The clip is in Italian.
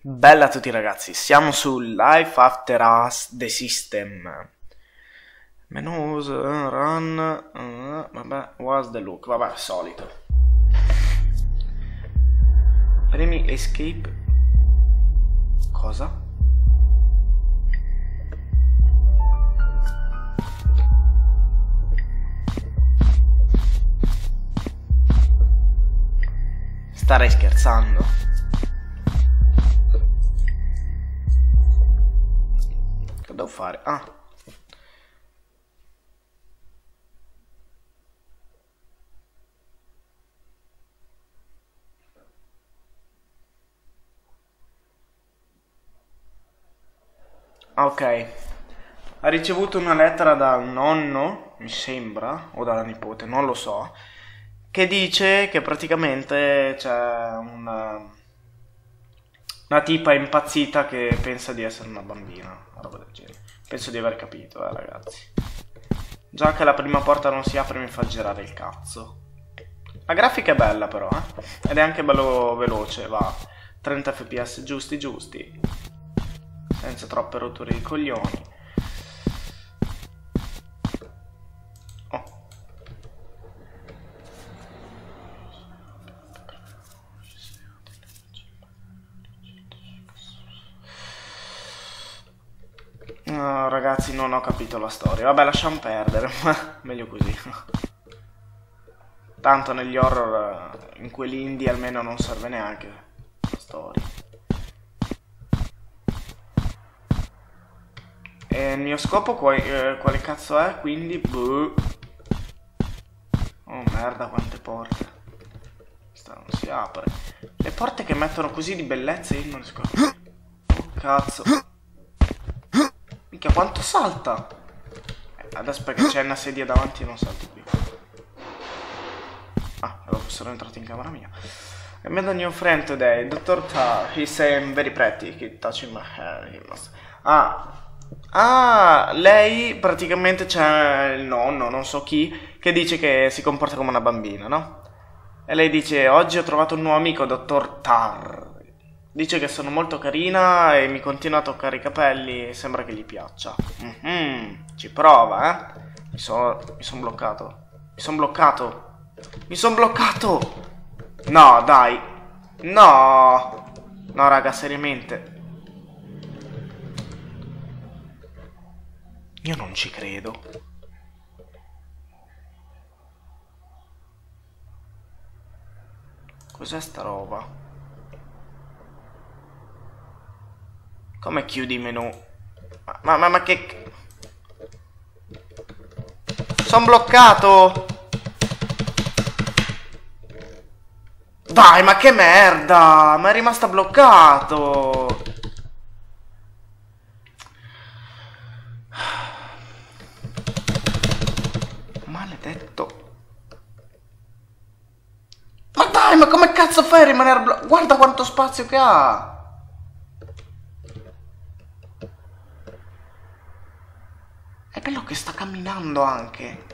Bella a tutti ragazzi, siamo su Life After Us The System. Menus, run, vabbè, was the look, vabbè, solito. Premi escape. Cosa? Starei scherzando. Che devo fare? Ah. Ok. Ha ricevuto una lettera dal nonno, mi sembra, o dalla nipote, non lo so, che dice che praticamente c'è una tipa impazzita che pensa di essere una bambina, una roba del genere. Penso di aver capito, ragazzi. Già che la prima porta non si apre mi fa girare il cazzo. La grafica è bella però, ed è anche bello veloce, va. 30 fps giusti giusti, senza troppe rotture di coglioni. No, ragazzi, non ho capito la storia. Vabbè, lasciamo perdere, ma meglio così. Tanto negli horror, in quelli indie almeno non serve neanche la storia. E il mio scopo quale cazzo è? Quindi, boh. Oh merda, quante porte. Questa non si apre. Le porte che mettono così di bellezza io non riesco a... Oh cazzo. Minchia, quanto salta! Adesso perché c'è una sedia davanti non salti più. Ah, sono entrato in camera mia. I met a new friend today, Dr. Tar. He saying very pretty, he touching my hair. He must... lei praticamente c'è il nonno, non so chi, che dice che si comporta come una bambina, no? E lei dice, oggi ho trovato un nuovo amico, Dr. Tar. Dice che sono molto carina e mi continua a toccare i capelli e sembra che gli piaccia. Ci prova, eh? Mi sono bloccato. Mi sono bloccato! No, dai! No! No, raga, seriamente. Io non ci credo. Cos'è sta roba? Come chiudi i menu? Ma che... Sono bloccato! Dai, ma che merda! Ma è rimasto bloccato! Maledetto! Ma dai, ma come cazzo fai a rimanere bloccato? Guarda quanto spazio che ha! È bello che sta camminando anche.